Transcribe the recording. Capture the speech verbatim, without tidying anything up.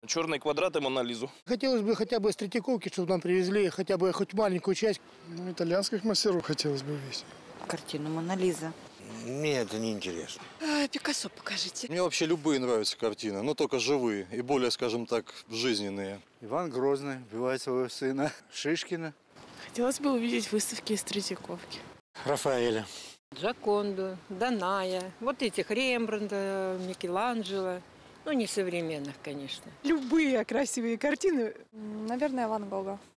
Черный квадрат и Мона Лизу. Хотелось бы хотя бы из Третьяковки, чтобы нам привезли хотя бы хоть маленькую часть. Ну, итальянских мастеров хотелось бы увидеть. Картину «Мона Лиза». Мне это не интересно. А, Пикассо покажите. Мне вообще любые нравятся картины, но только живые и более, скажем так, жизненные. Иван Грозный убивает своего сына. Шишкина. Хотелось бы увидеть выставки из Третьяковки. Рафаэля. Джаконду, Даная, вот этих Рембрандта, Микеланджело. Ну, не современных, конечно. Любые красивые картины. Наверное, Ван Гога.